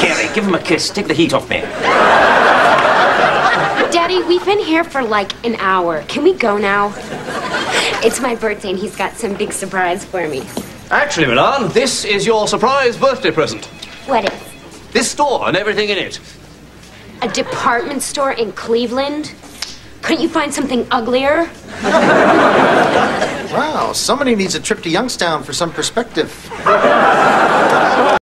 Gary, give him a kiss. Take the heat off me. Daddy, we've been here for like an hour. Can we go now? It's my birthday and he's got some big surprise for me. Actually, Milan, this is your surprise birthday present. What is? This store and everything in it. A department store in Cleveland? Couldn't you find something uglier? Wow, somebody needs a trip to Youngstown for some perspective.